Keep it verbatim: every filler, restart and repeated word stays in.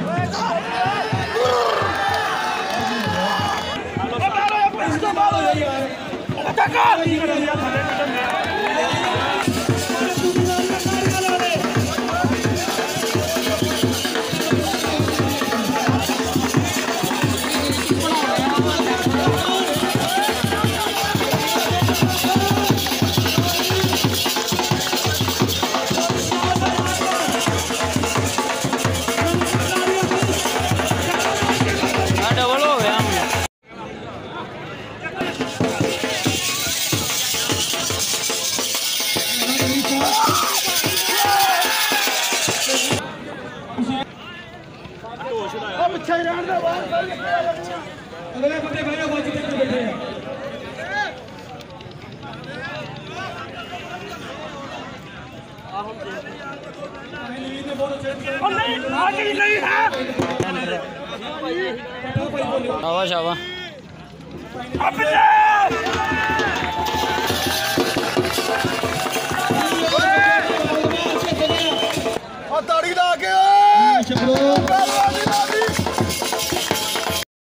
अगले बंदे भाइयों बाजू तक बैठे हैं। नहीं नहीं है शाबाश शाबाश ताड़ी ला के